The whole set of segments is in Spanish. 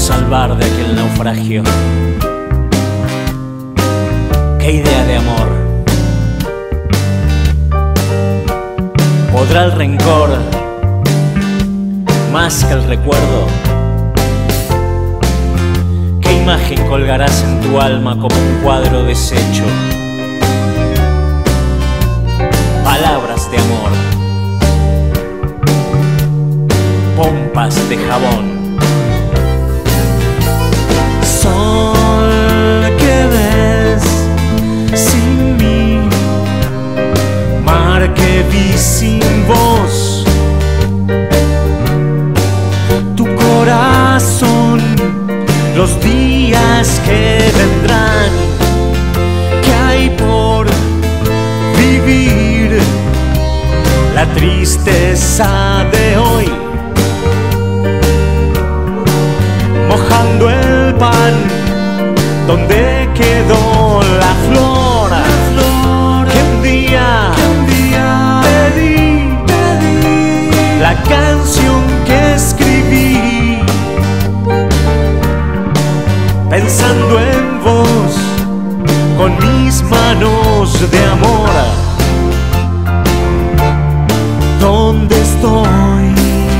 salvar de aquel naufragio? ¿Qué idea de amor? ¿Podrá el rencor más que el recuerdo? ¿Qué imagen colgarás en tu alma como un cuadro deshecho? Palabras de amor, pompas de jabón. Sol que ves sin mí, mar que vi sin voz, tu corazón, los días que vendrán, que hay por vivir, la tristeza de hoy, mojando el pan, donde quedó la flor, que un día pedí, la canción que escribí, pensando en vos, con mis manos de amor. ¿Dónde estoy?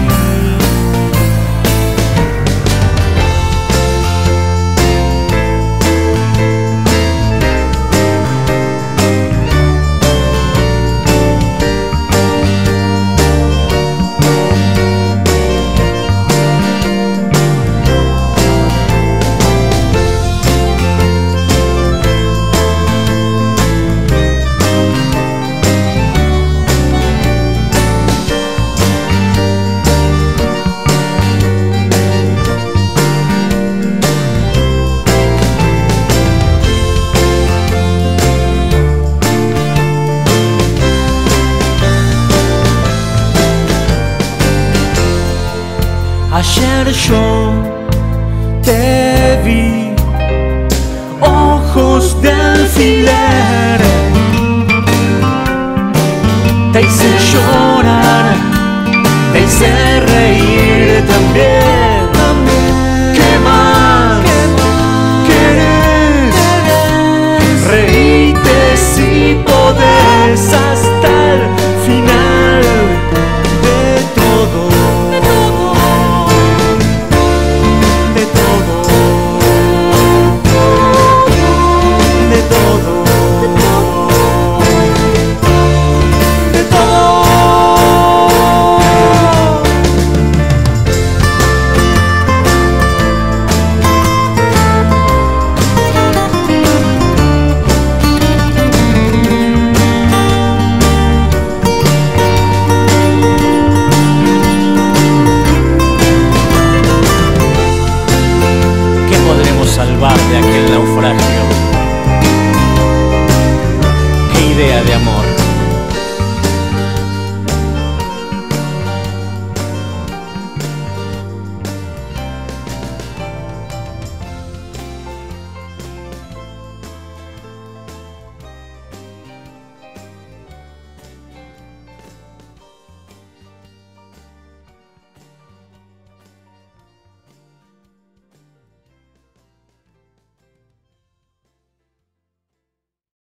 Ayer yo te vi, ojos de alfiler, te hice llorar, te hice reír también. ¿Qué más querés? Reíte si podés hasta el final de todo. Salvar de aquel naufragio.